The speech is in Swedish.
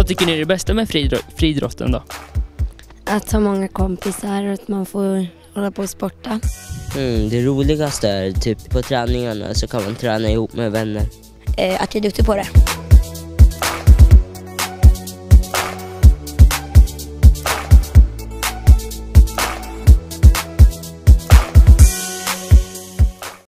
Vad tycker ni är det bästa med friidrotten då? Att ha många kompisar och att man får hålla på och sporta. Det roligaste är typ på träningarna så kan man träna ihop med vänner. Att jag är duktig på det.